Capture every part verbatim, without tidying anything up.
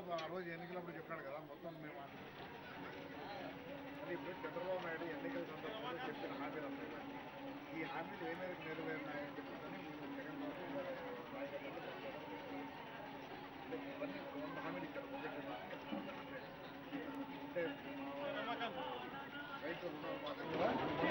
ఆ రోజు ఎన్నికలప్పుడు చెప్పాడు కదా మొత్తం మేము అది ఇప్పుడు చంద్రబాబు నాయుడు ఎన్నికల సందర్భంలో చెప్పిన హామీలు ఉన్నాయి ఈ హామీలు ఏ మేరకు నెరవేరినాయని చెప్పేసి జగన్ ఇవన్నీ వంద హామీలు ఇచ్చారు బడ్జెట్ అంటే రైతు రుణాలు మాత్రం కూడా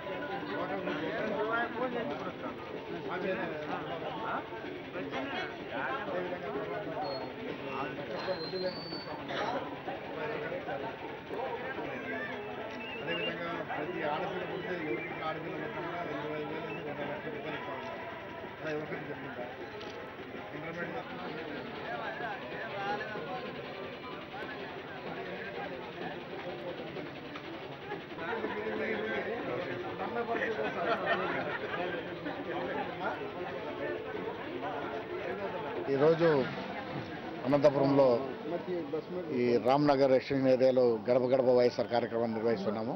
అదేవిధంగా ప్రతి ఆడపిల్ల పుడితే ఎవరికి ఆడపిల్ల పుట్టకుండా ఇరవై ఐదు వేల నుంచి రెండు లక్షల రూపాయలు ఇస్తా ఉన్నారు అలా ఎవరికైనా చెప్పిందా ఇంటర్మీడియట్ ఈరోజు అనంతపురంలో ఈ రామ్నగర్ ఎక్స్టెన్షన్ ఏరియాలో గడప గడప వైఎస్ఆర్ కార్యక్రమాన్ని నిర్వహిస్తున్నాము.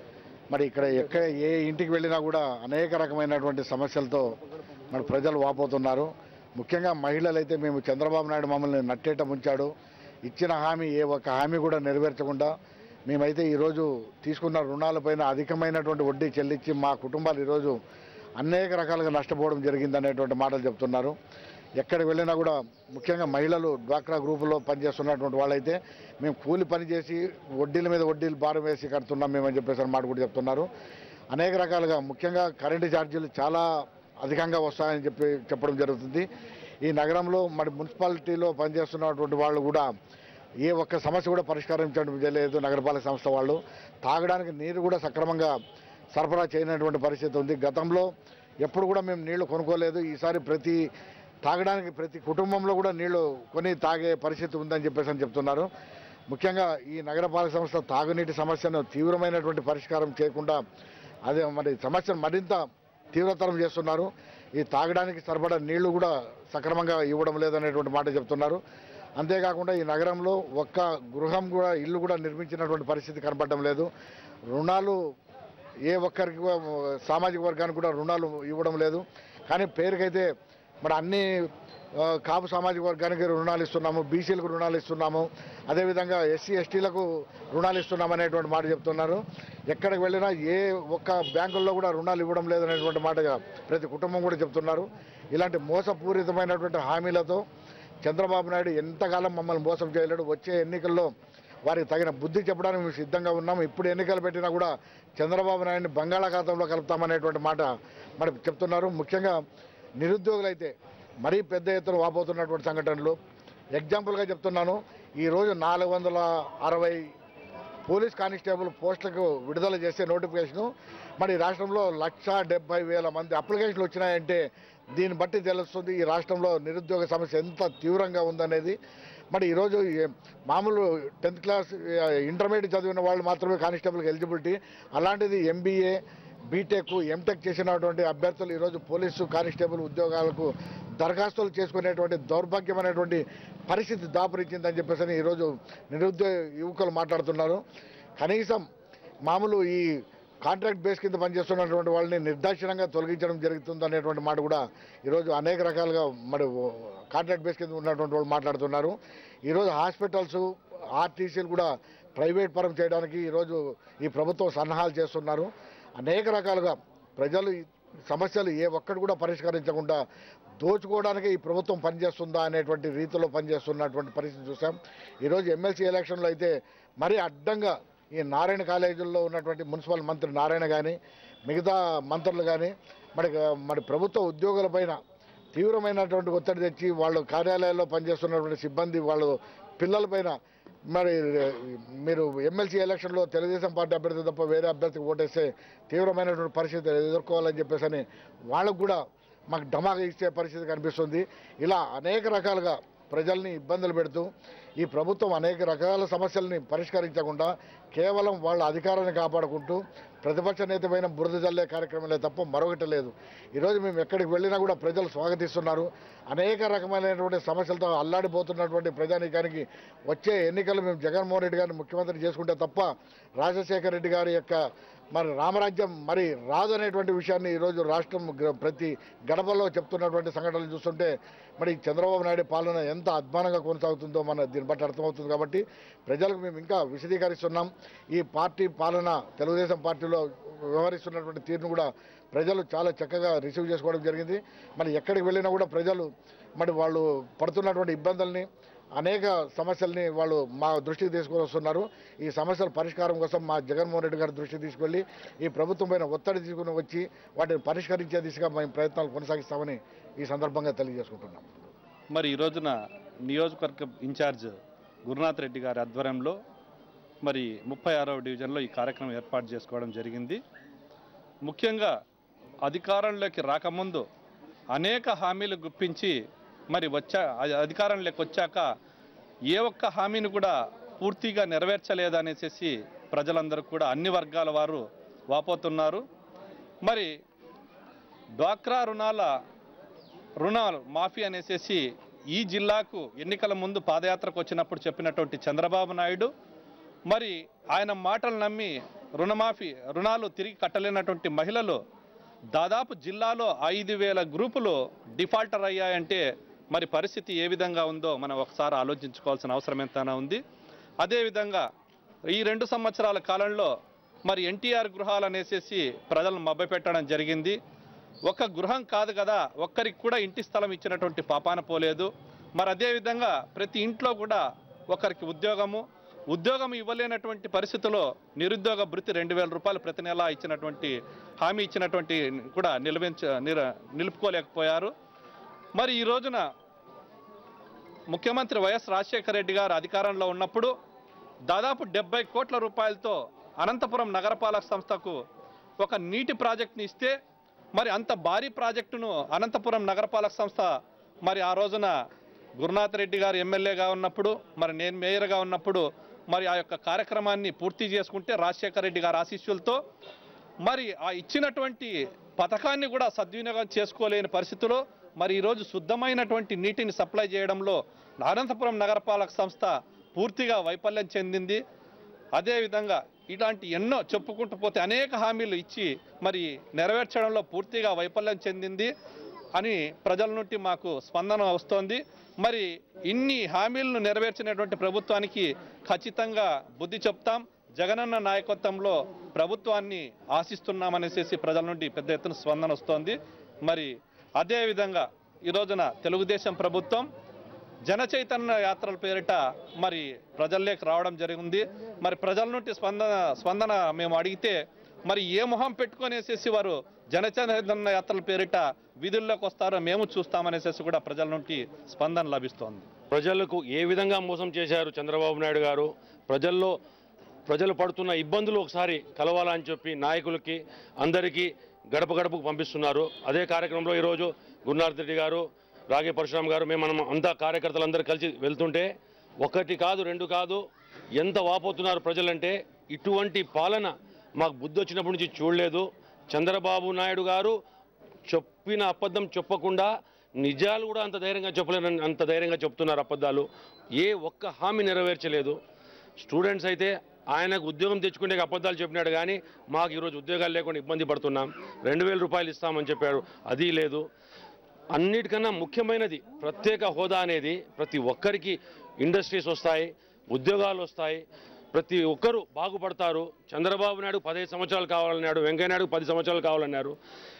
మరి ఇక్కడ ఎక్కడ ఏ ఇంటికి వెళ్ళినా కూడా అనేక రకమైనటువంటి సమస్యలతో మరి ప్రజలు వాపోతున్నారు. ముఖ్యంగా మహిళలు అయితే మేము చంద్రబాబు నాయుడు మమ్మల్ని నట్టేట ముంచాడు, ఇచ్చిన హామీ ఏ ఒక్క హామీ కూడా నెరవేర్చకుండా మేమైతే ఈరోజు తీసుకున్న రుణాలపైన అధికమైనటువంటి వడ్డీ చెల్లించి మా కుటుంబాలు ఈరోజు అనేక రకాలుగా నష్టపోవడం జరిగిందనేటువంటి మాటలు చెప్తున్నారు. ఎక్కడికి వెళ్ళినా కూడా ముఖ్యంగా మహిళలు డ్వాక్రా గ్రూపులో పనిచేస్తున్నటువంటి వాళ్ళైతే మేము కూలి పని చేసి వడ్డీల మీద వడ్డీలు భారం వేసి కడుతున్నాం మేమని చెప్పేసి మాట కూడా చెప్తున్నారు. అనేక రకాలుగా ముఖ్యంగా కరెంటు ఛార్జీలు చాలా అధికంగా వస్తాయని చెప్పి చెప్పడం జరుగుతుంది. ఈ నగరంలో మరి మున్సిపాలిటీలో పనిచేస్తున్నటువంటి వాళ్ళు కూడా ఏ ఒక్క సమస్య కూడా పరిష్కరించడం చేయలేదు. నగరపాలక సంస్థ వాళ్ళు తాగడానికి నీరు కూడా సక్రమంగా సరఫరా చేయనటువంటి పరిస్థితి ఉంది. గతంలో ఎప్పుడు కూడా మేము నీళ్లు కొనుక్కోలేదు. ఈసారి ప్రతి తాగడానికి ప్రతి కుటుంబంలో కూడా నీళ్లు కొని తాగే పరిస్థితి ఉందని చెప్పేసి అని చెప్తున్నారు. ముఖ్యంగా ఈ నగరపాలక సంస్థ తాగునీటి సమస్యను తీవ్రమైనటువంటి పరిష్కారం చేయకుండా అదే మరి సమస్యను మరింత తీవ్రతరం చేస్తున్నారు. ఈ తాగడానికి సరిపడా నీళ్లు కూడా సక్రమంగా ఇవ్వడం లేదనేటువంటి మాట చెప్తున్నారు. అంతేకాకుండా ఈ నగరంలో ఒక్క గృహం కూడా ఇల్లు కూడా నిర్మించినటువంటి పరిస్థితి కనపడడం లేదు. రుణాలు ఏ ఒక్కరికి సామాజిక వర్గానికి కూడా రుణాలు ఇవ్వడం లేదు. కానీ పేరుకైతే మరి అన్ని కాపు సామాజిక వర్గానికి రుణాలు ఇస్తున్నాము, బీసీలకు రుణాలు ఇస్తున్నాము, అదేవిధంగా ఎస్సీ ఎస్టీలకు రుణాలు ఇస్తున్నాము అనేటువంటి మాట చెప్తున్నారు. ఎక్కడికి వెళ్ళినా ఏ ఒక్క బ్యాంకుల్లో కూడా రుణాలు ఇవ్వడం లేదనేటువంటి మాటగా ప్రతి కుటుంబం కూడా చెప్తున్నారు. ఇలాంటి మోసపూరితమైనటువంటి హామీలతో చంద్రబాబు నాయుడు ఎంతకాలం మమ్మల్ని మోసం చేయలేడు. వచ్చే ఎన్నికల్లో వారికి తగిన బుద్ధి చెప్పడానికి మేము సిద్ధంగా ఉన్నాము. ఇప్పుడు ఎన్నికలు పెట్టినా కూడా చంద్రబాబు నాయుడిని బంగాళాఖాతంలో కలుపుతామనేటువంటి మాట మరి చెప్తున్నారు. ముఖ్యంగా నిరుద్యోగులైతే మరీ పెద్ద ఎత్తున వాపోతున్నటువంటి సంఘటనలు ఎగ్జాంపుల్గా చెప్తున్నాను. ఈరోజు నాలుగు వందల అరవై పోలీస్ కానిస్టేబుల్ పోస్టులకు విడుదల చేసే నోటిఫికేషను మరి రాష్ట్రంలో లక్ష డెబ్బై వేల మంది అప్లికేషన్లు వచ్చినాయంటే దీన్ని బట్టి తెలుస్తుంది ఈ రాష్ట్రంలో నిరుద్యోగ సమస్య ఎంత తీవ్రంగా ఉందనేది. మరి ఈరోజు మామూలు టెన్త్ క్లాస్ ఇంటర్మీడియట్ చదివిన వాళ్ళు మాత్రమే కానిస్టేబుల్కి ఎలిజిబిలిటీ, అలాంటిది ఎంబీఏ బీటెక్ ఎంటెక్ చేసినటువంటి అభ్యర్థులు ఈరోజు పోలీసు కానిస్టేబుల్ ఉద్యోగాలకు దరఖాస్తులు చేసుకునేటువంటి దౌర్భాగ్యమైనటువంటి పరిస్థితి దాపురించిందని చెప్పేసి ఈరోజు నిరుద్యోగ యువకులు మాట్లాడుతున్నారు. కనీసం మామూలు ఈ కాంట్రాక్ట్ బేస్ కింద పనిచేస్తున్నటువంటి వాళ్ళని నిర్దాక్షిణంగా తొలగించడం జరుగుతుంది అనేటువంటి మాట కూడా ఈరోజు అనేక రకాలుగా మరి కాంట్రాక్ట్ బేస్ కింద ఉన్నటువంటి వాళ్ళు మాట్లాడుతున్నారు. ఈరోజు హాస్పిటల్స్ ఆర్టీసీలు కూడా ప్రైవేట్ పరం చేయడానికి ఈరోజు ఈ ప్రభుత్వం సన్నాహాలు చేస్తున్నారు. అనేక రకాలుగా ప్రజలు సమస్యలు ఏ ఒక్కటి కూడా పరిష్కరించకుండా దోచుకోవడానికి ఈ ప్రభుత్వం పనిచేస్తుందా అనేటువంటి రీతిలో పనిచేస్తున్నటువంటి పరిస్థితి చూసాం. ఈరోజు ఎమ్మెల్సీ ఎలక్షన్లో అయితే మరీ అడ్డంగా ఈ నారాయణ కాలేజీల్లో ఉన్నటువంటి మున్సిపల్ మంత్రి నారాయణ కానీ మిగతా మంత్రులు కానీ మరి మరి ప్రభుత్వ ఉద్యోగులపైన తీవ్రమైనటువంటి ఒత్తిడి తెచ్చి వాళ్ళు కార్యాలయాల్లో పనిచేస్తున్నటువంటి సిబ్బంది వాళ్ళు పిల్లలపైన మరి మీరు ఎమ్మెల్సీ ఎలక్షన్లో తెలుగుదేశం పార్టీ అభ్యర్థి తప్ప వేరే అభ్యర్థికి ఓటేస్తే తీవ్రమైనటువంటి పరిస్థితి ఎదుర్కోవాలని చెప్పేసి వాళ్ళకు కూడా మాకు ధమాకా ఇచ్చే పరిస్థితి కనిపిస్తుంది. ఇలా అనేక రకాలుగా ప్రజల్ని ఇబ్బందులు పెడుతూ ఈ ప్రభుత్వం అనేక రకాల సమస్యల్ని పరిష్కరించకుండా కేవలం వాళ్ళ అధికారాన్ని కాపాడుకుంటూ ప్రతిపక్ష నేతమైన బురద జల్లే కార్యక్రమాలే తప్ప మరొకటి లేదు. ఈరోజు మేము ఎక్కడికి వెళ్ళినా కూడా ప్రజలు స్వాగతిస్తున్నారు. అనేక రకమైనటువంటి సమస్యలతో అల్లాడిపోతున్నటువంటి ప్రజానీకానికి వచ్చే ఎన్నికలు మేము జగన్మోహన్ రెడ్డి గారిని ముఖ్యమంత్రి చేసుకుంటే తప్ప రాజశేఖర రెడ్డి గారి యొక్క మరి రామరాజ్యం మరి రాదు అనేటువంటి విషయాన్ని ఈరోజు రాష్ట్రం ప్రతి గడపలో చెప్తున్నటువంటి సంఘటనలు చూస్తుంటే మరి చంద్రబాబు నాయుడు పాలన ఎంత అధ్వానంగా కొనసాగుతుందో మన దీన్ని బట్టి అర్థమవుతుంది. కాబట్టి ప్రజలకు మేము ఇంకా విశదీకరిస్తున్నాం. ఈ పార్టీ పాలన తెలుగుదేశం పార్టీలో వ్యవహరిస్తున్నటువంటి తీరును కూడా ప్రజలు చాలా చక్కగా రిసీవ్ చేసుకోవడం జరిగింది. మరి ఎక్కడికి వెళ్ళినా కూడా ప్రజలు మరి వాళ్ళు పడుతున్నటువంటి ఇబ్బందుల్ని అనేక సమస్యల్ని వాళ్ళు మా దృష్టికి తీసుకొని వస్తున్నారు. ఈ సమస్యల పరిష్కారం కోసం మా జగన్మోహన్ రెడ్డి గారి దృష్టికి తీసుకెళ్లి ఈ ప్రభుత్వం పైన ఒత్తిడి తీసుకుని వచ్చి వాటిని పరిష్కరించే దిశగా మేము ప్రయత్నాలు కొనసాగిస్తామని ఈ సందర్భంగా తెలియజేసుకుంటున్నాం. మరి ఈ రోజున నియోజకవర్గ ఇన్ఛార్జ్ గురునాథ్ రెడ్డి గారి ఆధ్వర్యంలో మరి ముప్పై ఆరవ డివిజన్లో ఈ కార్యక్రమం ఏర్పాటు చేసుకోవడం జరిగింది. ముఖ్యంగా అధికారంలోకి రాకముందు అనేక హామీలు గుప్పించి మరి వచ్చా అధికారంలోకి వచ్చాక ఏ ఒక్క హామీని కూడా పూర్తిగా నెరవేర్చలేదనేసి ప్రజలందరూ కూడా అన్ని వర్గాల వారు వాపోతున్నారు. మరి డ్వాక్రా రుణాల రుణాలు మాఫీ అనేసి ఈ జిల్లాకు ఎన్నికల ముందు పాదయాత్రకు వచ్చినప్పుడు చెప్పినటువంటి చంద్రబాబు నాయుడు మరి ఆయన మాటలు నమ్మి రుణమాఫీ రుణాలు తిరిగి కట్టలేనటువంటి మహిళలు దాదాపు జిల్లాలో ఐదు వేల గ్రూపులు డిఫాల్టర్ అయ్యాయంటే మరి పరిస్థితి ఏ విధంగా ఉందో మనం ఒకసారి ఆలోచించుకోవాల్సిన అవసరం ఎంతైనా ఉంది. అదేవిధంగా ఈ రెండు సంవత్సరాల కాలంలో మరి ఎన్టీఆర్ గృహాలు అనేసి ప్రజలను మభ్యపెట్టడం జరిగింది. ఒక గృహం కాదు కదా, ఒక్కరికి కూడా ఇంటి స్థలం ఇచ్చినటువంటి పాపాన పోలేదు. మరి అదేవిధంగా ప్రతి ఇంట్లో కూడా ఒకరికి ఉద్యోగము ఉద్యోగం ఇవ్వలేనటువంటి పరిస్థితుల్లో నిరుద్యోగ భృతి రెండు వేల రూపాయలు ప్రతి నెల ఇచ్చినటువంటి హామీ ఇచ్చినటువంటి కూడా నిలవించ నిర నిలుపుకోలేకపోయారు. మరి ఈ రోజున ముఖ్యమంత్రి వైఎస్ రాజశేఖర రెడ్డి గారు అధికారంలో ఉన్నప్పుడు దాదాపు డెబ్బై కోట్ల రూపాయలతో అనంతపురం నగరపాలక సంస్థకు ఒక నీటి ప్రాజెక్టుని ఇస్తే మరి అంత భారీ ప్రాజెక్టును అనంతపురం నగరపాలక సంస్థ మరి ఆ రోజున గురునాథ్ రెడ్డి గారు ఎమ్మెల్యేగా ఉన్నప్పుడు మరి నేను మేయర్గా ఉన్నప్పుడు మరి ఆ యొక్క కార్యక్రమాన్ని పూర్తి చేసుకుంటే రాజశేఖర రెడ్డి గారి ఆశీస్సులతో మరి ఆ ఇచ్చినటువంటి పథకాన్ని కూడా సద్వినియోగం చేసుకోలేని పరిస్థితిలో మరి ఈరోజు శుద్ధమైనటువంటి నీటిని సప్లై చేయడంలో అనంతపురం నగరపాలక సంస్థ పూర్తిగా వైఫల్యం చెందింది. అదేవిధంగా ఇలాంటి ఎన్నో చెప్పుకుంటూ పోతే అనేక హామీలు ఇచ్చి మరి నెరవేర్చడంలో పూర్తిగా వైఫల్యం చెందింది అని ప్రజల నుండి మాకు స్పందన వస్తోంది. మరి ఇన్ని హామీలను నెరవేర్చినటువంటి ప్రభుత్వానికి ఖచ్చితంగా బుద్ధి చెప్తాం. జగనన్న నాయకత్వంలో ప్రభుత్వాన్ని ఆశిస్తున్నామనేసి ప్రజల నుండి పెద్ద ఎత్తున స్పందన వస్తోంది. మరి అదేవిధంగా ఈ రోజున తెలుగుదేశం ప్రభుత్వం జన చైతన్య యాత్రల పేరిట మరి ప్రజల్లోకి రావడం జరిగింది. మరి ప్రజల నుండి స్పందన స్పందన మేము అడిగితే మరి ఏ మొహం పెట్టుకునేసేసి వారు జన చైతన్య యాత్రల పేరిట వీధుల్లోకి వస్తారో మేము చూస్తామనేసి కూడా ప్రజల నుండి స్పందన లభిస్తోంది. ప్రజలకు ఏ విధంగా మోసం చేశారు చంద్రబాబు నాయుడు గారు, ప్రజల్లో ప్రజలు పడుతున్న ఇబ్బందులు ఒకసారి కలవాలని చెప్పి నాయకులకి అందరికీ గడప గడపకు పంపిస్తున్నారు. అదే కార్యక్రమంలో ఈరోజు గురునాథ్ రెడ్డి గారు, రాగే పరశురామ్ గారు, మేము మనం అంతా కార్యకర్తలందరూ కలిసి వెళ్తుంటే ఒకటి కాదు రెండు కాదు ఎంత వాపోతున్నారు ప్రజలంటే ఇటువంటి పాలన మాకు బుద్ధి వచ్చినప్పటి నుంచి చూడలేదు. చంద్రబాబు నాయుడు గారు చెప్పిన అబద్ధం చెప్పకుండా నిజాలు కూడా అంత ధైర్యంగా చెప్పలేని అంత ధైర్యంగా చెప్తున్నారు అబద్ధాలు. ఏ ఒక్క హామీ నెరవేర్చలేదు. స్టూడెంట్స్ అయితే ఆయనకు ఉద్యోగం తెచ్చుకునే అబద్ధాలు చెప్పినాడు కానీ మాకు ఈరోజు ఉద్యోగాలు లేకుండా ఇబ్బంది పడుతున్నాం, రెండు వేల రూపాయలు ఇస్తామని చెప్పాడు, అది లేదు. అన్నిటికన్నా ముఖ్యమైనది ప్రత్యేక హోదా అనేది ప్రతి ఒక్కరికి ఇండస్ట్రీస్ వస్తాయి, ఉద్యోగాలు వస్తాయి, ప్రతి ఒక్కరూ బాగుపడతారు. చంద్రబాబు నాయుడు పదిహేను సంవత్సరాలు కావాలన్నాడు, వెంకయ్య నాయుడు పది సంవత్సరాలు కావాలన్నారు.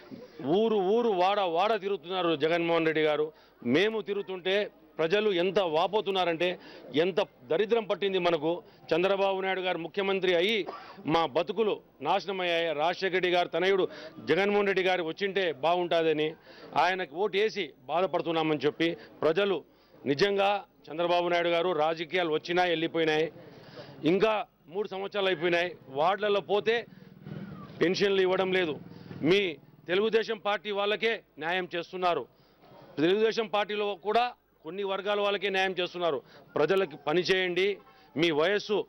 ఊరు ఊరు వాడ వాడ తిరుగుతున్నారు జగన్మోహన్ రెడ్డి గారు. మేము తిరుగుతుంటే ప్రజలు ఎంత వాపోతున్నారంటే ఎంత దరిద్రం పట్టింది మనకు. చంద్రబాబు నాయుడు గారు ముఖ్యమంత్రి అయ్యి మా బతుకులు నాశనమయ్యాయి. రాజశేఖర రెడ్డి గారు తనయుడు జగన్మోహన్ రెడ్డి గారు వచ్చింటే బాగుంటుందని ఆయనకు ఓటు వేసి బాధపడుతున్నామని చెప్పి ప్రజలు నిజంగా చంద్రబాబు నాయుడు గారు రాజకీయాలు వచ్చినా వెళ్ళిపోయినాయి, ఇంకా మూడు సంవత్సరాలు అయిపోయినాయి. వార్డులలో పోతే పెన్షన్లు ఇవ్వడం లేదు. మీ తెలుగుదేశం పార్టీ వాళ్ళకే న్యాయం చేస్తున్నారు. తెలుగుదేశం పార్టీలో కూడా కొన్ని వర్గాల వాళ్ళకే న్యాయం చేస్తున్నారు. ప్రజలకు పని చేయండి. మీ వయస్సు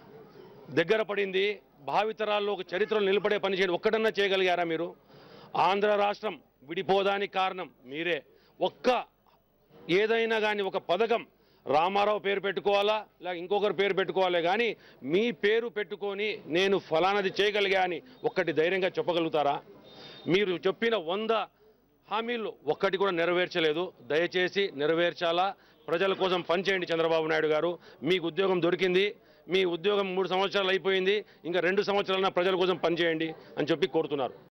దగ్గర పడింది, భావితరాల్లో ఒక చరిత్రలు నిలబడే పని చేయండి. ఒక్కడన్నా చేయగలిగారా మీరు? ఆంధ్ర రాష్ట్రం విడిపోదానికి కారణం మీరే. ఒక్క ఏదైనా కానీ ఒక పథకం రామారావు పేరు పెట్టుకోవాలా లేక ఇంకొకరు పేరు పెట్టుకోవాలే కానీ మీ పేరు పెట్టుకొని నేను ఫలానాది చేయగలిగా అని ఒక్కటి ధైర్యంగా చెప్పగలుగుతారా? మీరు చెప్పిన వంద హామీలు ఒక్కటి కూడా నెరవేర్చలేదు. దయచేసి నెరవేర్చాలా, ప్రజల కోసం పనిచేయండి చంద్రబాబు నాయుడు గారు. మీకు ఉద్యోగం దొరికింది, మీ ఉద్యోగం మూడు సంవత్సరాలు అయిపోయింది, ఇంకా రెండు సంవత్సరాలైనా ప్రజల కోసం పనిచేయండి అని చెప్పి కోరుతున్నారు.